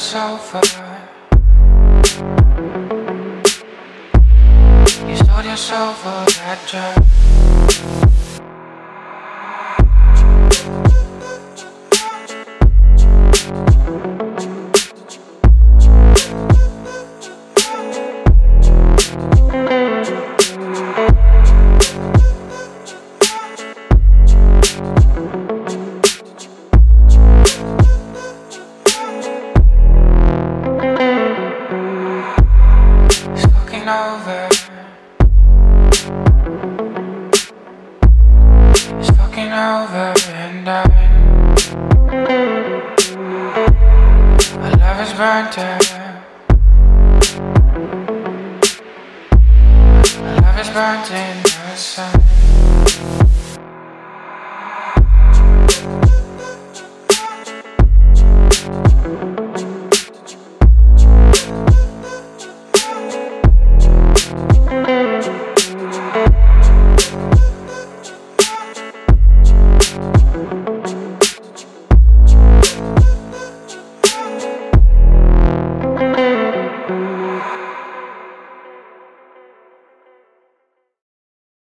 it's over. You stole yourself for that job. Over. It's fucking over and our love is burnt out. Our love is burnt in the sun.